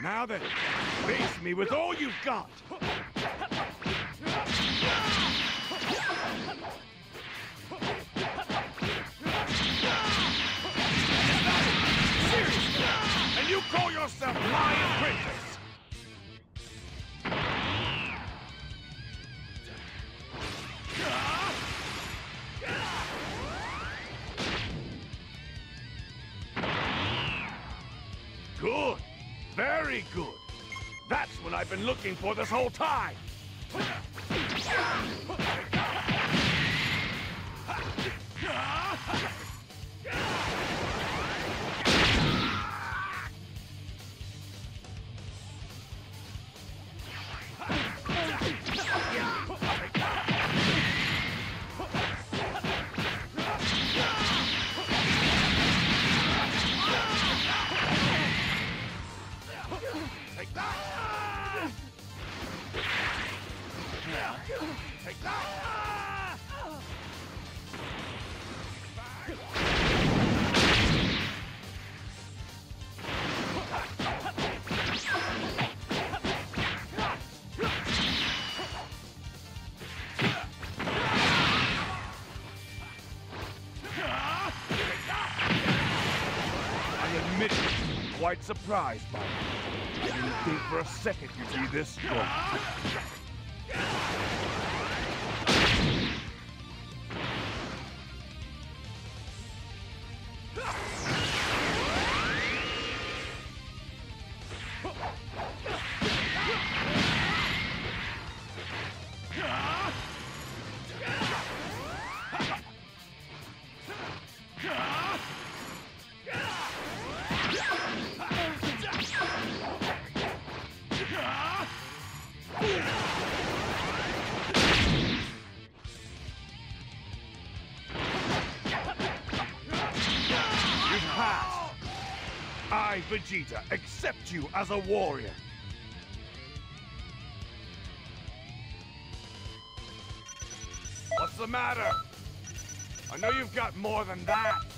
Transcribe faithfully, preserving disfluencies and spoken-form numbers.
Now then, face me with all you've got! Seriously? And you call yourself my apprentice? Good. Very good. That's what I've been looking for this whole time. Take that! Take that! I admit it, quite surprised by it. I didn't think for a second you'd be this strong. I, Vegeta, accept you as a warrior. What's the matter? I know you've got more than that.